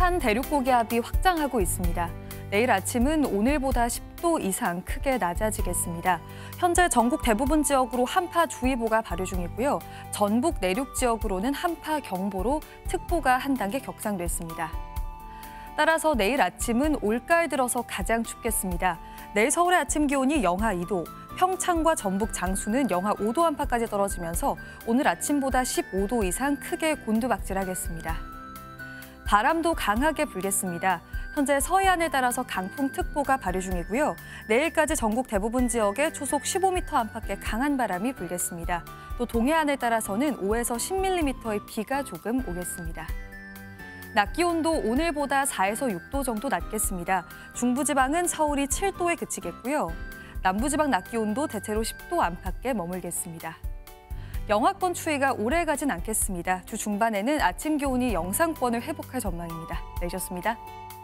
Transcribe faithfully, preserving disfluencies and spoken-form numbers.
한 대륙고기압이 확장하고 있습니다. 내일 아침은 오늘보다 십 도 이상 크게 낮아지겠습니다. 현재 전국 대부분 지역으로 한파주의보가 발효 중이고요. 전북 내륙 지역으로는 한파경보로 특보가 한 단계 격상됐습니다. 따라서 내일 아침은 올가을 들어서 가장 춥겠습니다. 내일 서울의 아침 기온이 영하 이 도, 평창과 전북 장수는 영하 오 도 안팎까지 떨어지면서 오늘 아침보다 십오 도 이상 크게 곤두박질하겠습니다. 바람도 강하게 불겠습니다. 현재 서해안을 따라서 강풍특보가 발효 중이고요. 내일까지 전국 대부분 지역에 초속 십오 미터 안팎의 강한 바람이 불겠습니다. 또 동해안을 따라서는 오에서 십 밀리미터의 비가 조금 오겠습니다. 낮 기온도 오늘보다 사에서 육 도 정도 낮겠습니다. 중부지방은 서울이 칠 도에 그치겠고요. 남부지방 낮 기온도 대체로 십 도 안팎에 머물겠습니다. 영하권 추위가 오래 가진 않겠습니다. 주 중반에는 아침 기온이 영상권을 회복할 전망입니다. 내셨습니다.